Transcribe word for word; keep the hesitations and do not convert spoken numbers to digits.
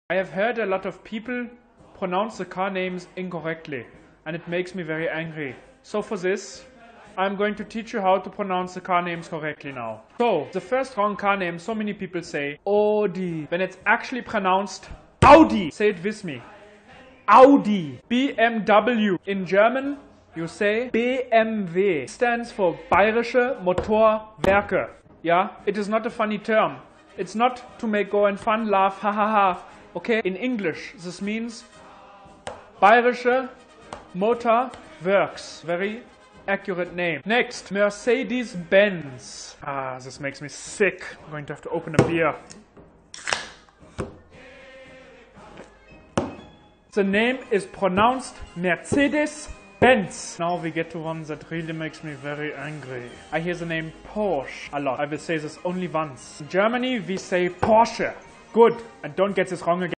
I have heard a lot of people pronounce the car names incorrectly, and it makes me very angry. So for this, I'm going to teach you how to pronounce the car names correctly now. So, the first wrong car name, so many people say Audi, when it's actually pronounced Audi. Say it with me. Audi. B M W. In German, you say B M W. Stands for Bayerische Motorwerke. Yeah, it is not a funny term. It's not to make go and fun, laugh, ha ha ha. Okay, in English, this means Bayerische Motor Works. Very accurate name. Next, Mercedes-Benz. Ah, this makes me sick. I'm going to have to open a beer. The name is pronounced Mercedes-Benz. Now we get to one that really makes me very angry. I hear the name Porsche a lot. I will say this only once. In Germany, we say Porsche. Good. And don't get this wrong again.